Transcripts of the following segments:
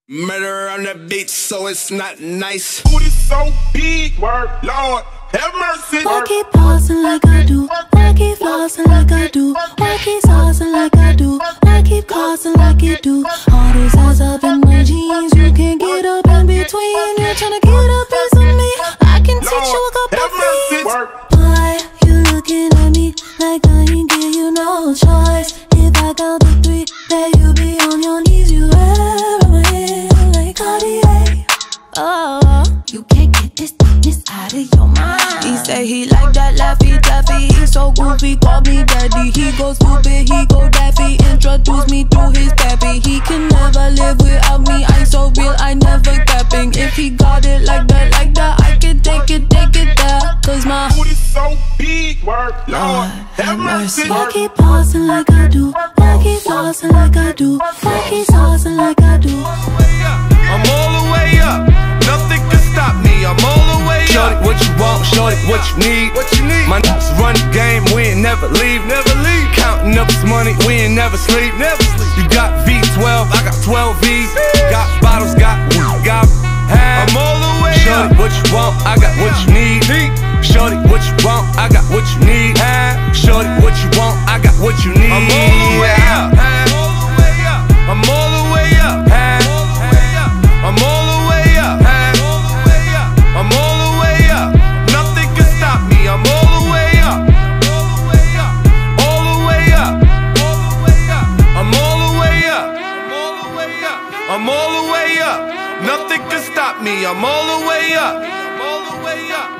Murder on the beat, so it's not nice. Booty so big, word, Lord, have mercy. Why keep pausing like I do? Why keep flossing like I do? Why keep saucing like I do? Why keep causing like you do? All these eyes up in my jeans, you can't get up in between. You're trying to get a piece of me, I can teach you a couple things. Why you looking at me like I ain't give you no choice? If I count to three, then you be on your knees. You ever like Cartier? Oh, you can't get this out of your mind. He say he like that Laffy Taffy. He so goofy, call me daddy. He go stupid, he go daffy. Introduce me to his pappy. He can never live without me. I'm so real, I never capping. If he got it like that, I can take it there. Cause my booty so big, word, Lord, have mercy. Why keep pausing like I do? Why keep flossing like I do? Why keep saucing like I do? I'm all the way up, nothing can stop me. I'm all the way up. Shorty, what you want? Shorty, what you need? What you need? My niggas run the game, we ain't never leave, never leave. Counting up this money, we ain't never sleep, never sleep. You got V12, I got 12 V's. Got bottles, got. I'm all the way up. Shorty, what you want? I got what you need. Shorty, what you want? I got what you need. Shorty, what you want? I got what you need. I'm all the way up. I'm all the way up. I'm all the way up. I'm all the way up. Nothing can stop me. I'm all the way up. All the way up. I'm all the way up. I'm all the way up. Nothing can stop me. I'm all the way up. I'm all the way up.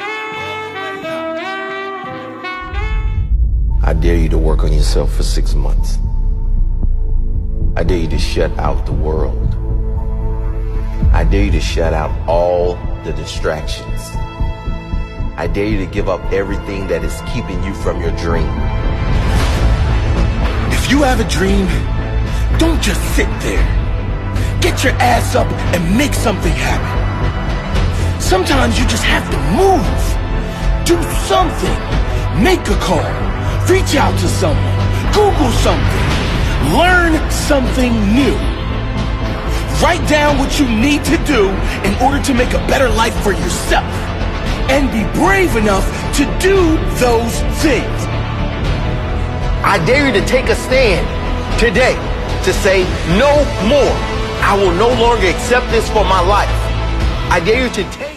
I dare you to work on yourself for 6 months. I dare you to shut out the world. I dare you to shut out all the distractions. I dare you to give up everything that is keeping you from your dream. If you have a dream, don't just sit there. Get your ass up and make something happen. Sometimes you just have to move. Do something. Make a call. Reach out to someone. Google something. Learn something new. Write down what you need to do in order to make a better life for yourself. And be brave enough to do those things. I dare you to take a stand today to say no more. I will no longer accept this for my life. I dare you to take